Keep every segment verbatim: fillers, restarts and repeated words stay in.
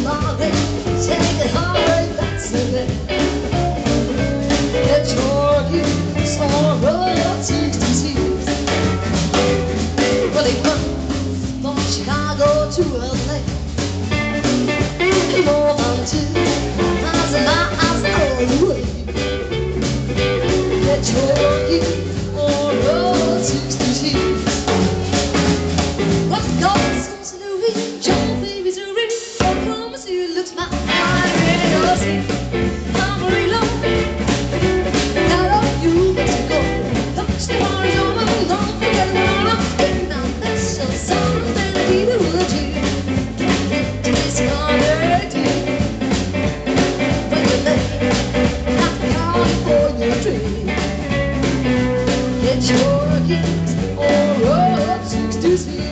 my way, take it hard, that's the way. Get your gears on Route sixty-six. Well, they come from Chicago to L A, more than two thousand miles all the way. Get your gears on Route sixty-six. What's going on, Saint Louis, John, baby, Missouri, Oklahoma City looks my eye, really does see. I'm very low, got up you Mexico, touch the bars on my don't forget it on up. Now that's a song that he would you. It's gonna do when you lay out the California tree. Get your keys on Route sixty-six.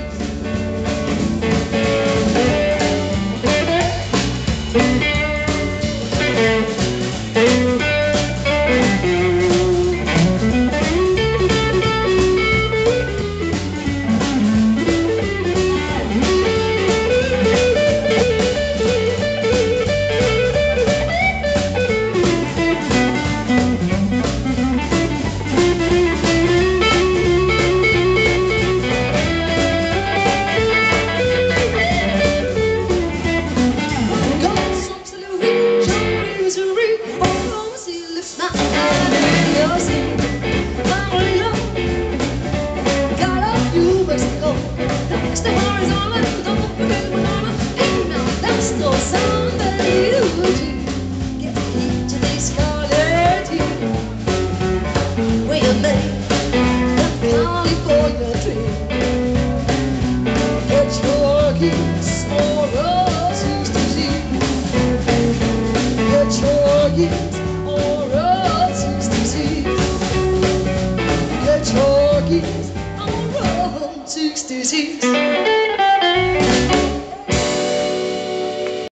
Yes, on Route sixty-six. Get your keys on Route sixty-six.